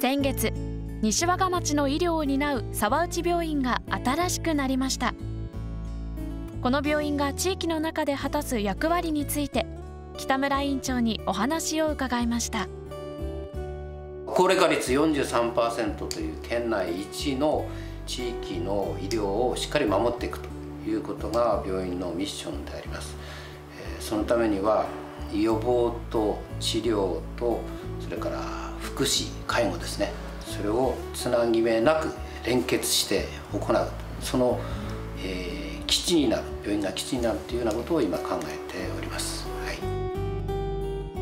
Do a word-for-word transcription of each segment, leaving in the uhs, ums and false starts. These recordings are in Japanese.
先月、西和賀町の医療を担う沢内病院が新しくなりました。この病院が地域の中で果たす役割について、北村院長にお話を伺いました。 高齢化率 よんじゅうさんパーセント という県内一の地域の医療をしっかり守っていくということが病院のミッションであります。そのためには予防と治療と、それから福祉介護ですね、それをつなぎ目なく連結して行う、その、えー、基地になる、病院が基地になるというようなことを今考えております。はい、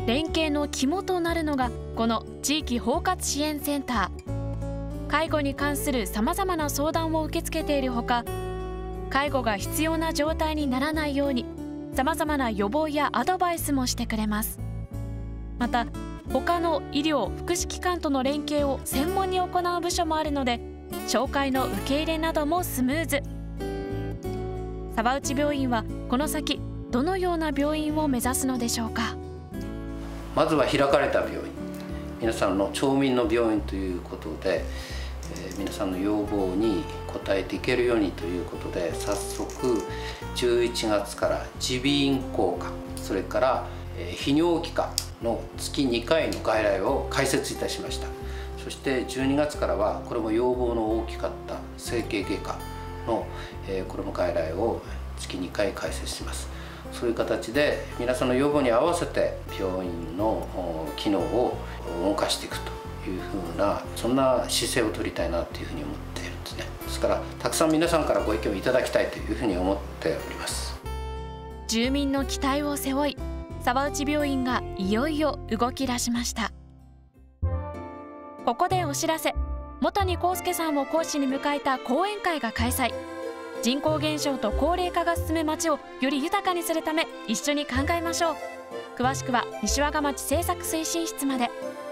連携の肝となるのがこの地域包括支援センター。介護に関するさまざまな相談を受け付けているほか、介護が必要な状態にならないようにさまざまな予防やアドバイスもしてくれます。また他の医療・福祉機関との連携を専門に行う部署もあるので、紹介の受け入れなどもスムーズ。沢内病院はこの先どのような病院を目指すのでしょうか。 まずは開かれた病院、皆さんの町民の病院ということで、えー、皆さんの要望に応えていけるようにということで、早速じゅういちがつから耳鼻咽喉科、それから、えー、泌尿器科の月にかいの外来を開設いたしました。そしてじゅうにがつからはこれも要望の大きかった整形外科の、えー、これも外来を月にかい開設します。そういう形で皆さんの要望に合わせて病院の機能を動かしていくというふうな、そんな姿勢を取りたいなというふうに思っているんですね。ですからたくさん皆さんからご意見をいただきたいというふうに思っております。 住民の期待を背負い、沢内病院がいよいよ動き出しました。ここでお知らせ。茂谷幸介さんを講師に迎えた講演会が開催。人口減少と高齢化が進む町をより豊かにするため一緒に考えましょう。詳しくは西和賀町政策推進室まで。